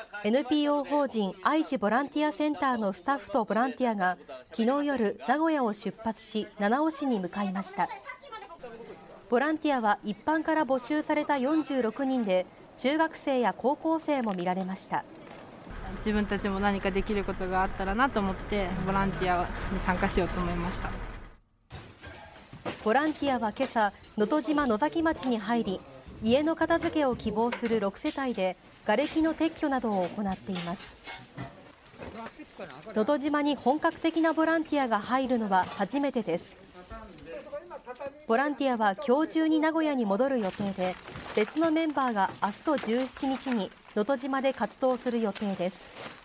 NPO 法人愛知ボランティアセンターのスタッフとボランティアが昨日夜、名古屋を出発し七尾市に向かいました。ボランティアは一般から募集された46人で、中学生や高校生も見られました。 自分たちも何かできることがあったらなと思ってボランティアに参加しようと思いました。 ボランティアは今朝、能登島野崎町に入り、家の片付けを希望する6世帯で瓦礫の撤去などを行っています。能登島に本格的なボランティアが入るのは初めてです。ボランティアは今日中に名古屋に戻る予定で、別のメンバーが明日と17日に能登島で活動する予定です。